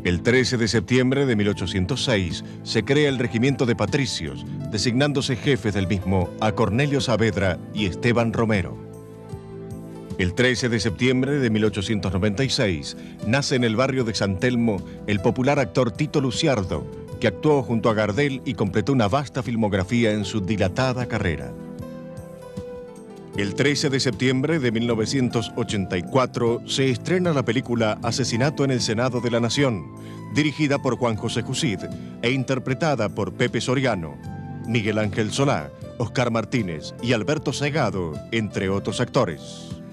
El 13 de septiembre de 1806 se crea el Regimiento de Patricios, designándose jefes del mismo a Cornelio Saavedra y Esteban Romero. El 13 de septiembre de 1896 nace en el barrio de San Telmo el popular actor Tito Luciardo, que actuó junto a Gardel y completó una vasta filmografía en su dilatada carrera. El 13 de septiembre de 1984 se estrena la película Asesinato en el Senado de la Nación, dirigida por Juan José Cusid e interpretada por Pepe Soriano, Miguel Ángel Solá, Oscar Martínez y Alberto Segado, entre otros actores.